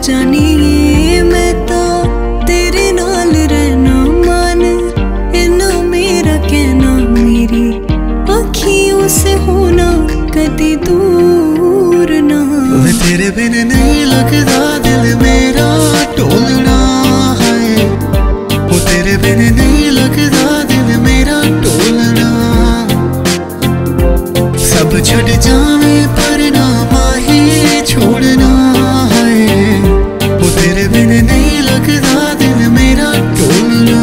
जानिए मैं तो तेरे नाल रहना मान, इन्ना मेरा कहना मेरी अखियों से होना कदी दूर ना। मैं तेरे बिन नहीं लगदा दिल मेरा टोलना है, वो तेरे बिन नहीं लगदा दिल मेरा टोलना। सब छड़ जावे पर ना माही छोड़ना है, वो तेरे बिन नहीं लगदा दिल मेरा टोलना।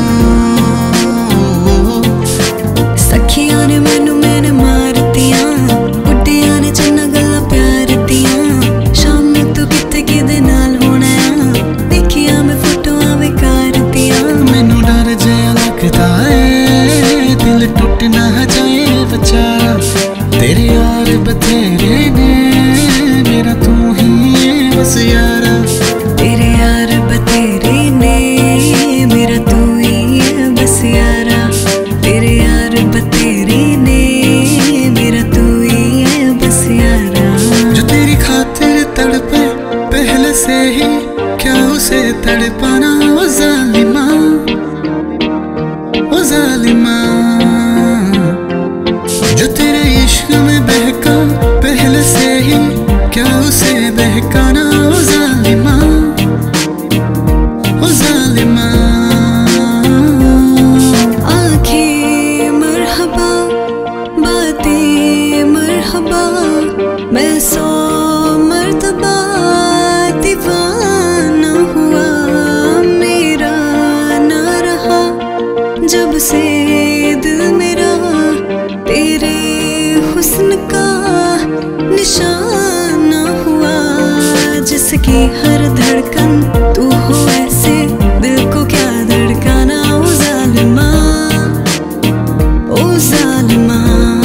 सखियां ने मैनू मैंने मारतियां, बुड्ढियां ने चन्ना गल्लां प्यार दियां। शाम तू किते किदे नाल होना आ, देखिया मैं फोटोआं बेकार दियां। मैनू डर जिहा लगदा है दिल टुट ना जाए बेचारा, तेरे यार बथेरे ने मेरा तू ही है बस यारा। तेरे यार बतेरे ने मेरा तू ही है बस यारा। तेरे यार बतेरे ने मेरा तू ही है बस यारा। जो तेरी खातिर तड़पे पहले से ही क्या उसे तड़पाना, ओ जालिमा ओ जालिमा। जो तेरे इश्क में बहका पहले से ही क्या उसे बहकाना, ओ जालिमा ओ जालिमा। आंखें मरहबा बातें मरहबा, मैं 100 मर्तबा दीवाना हुआ। मेरा ना रहा जब से दिल मेरा तेरे हुस्न का निशाना हुआ। जिसकी हर धड़कन तू हो ऐसे दिल को क्या धड़काना, ओ जालिमा ओ जालिमा।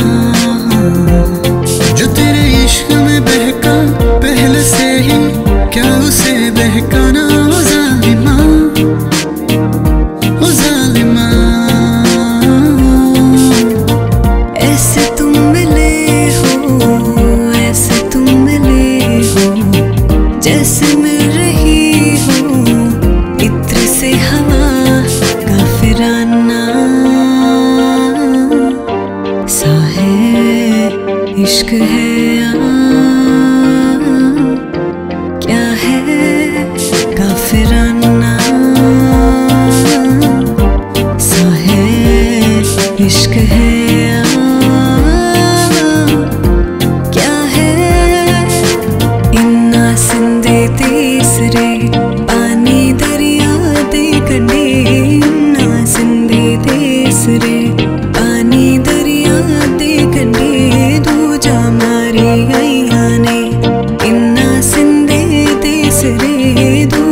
जो तेरे इश्क में बहका पहले से ही क्या उसे बहकाना, ओ जालिमा ओ जालिमा। ऐसे तुम मिले हो, ऐसे तुम मिले हो, जैसे मिल रही हो इत्र से हवा काफिराना सा है। इश्क है या क्या है काफिराना सा है। इश्क है या क्या है। इन्ना सिंधे तीसरे पानी दरिया दे कंढे, इन्ना सिंधे तीसरे पानी दरिया दे कंढे। दूजा मारी गईया ने इन्ना सिंधे तीसरे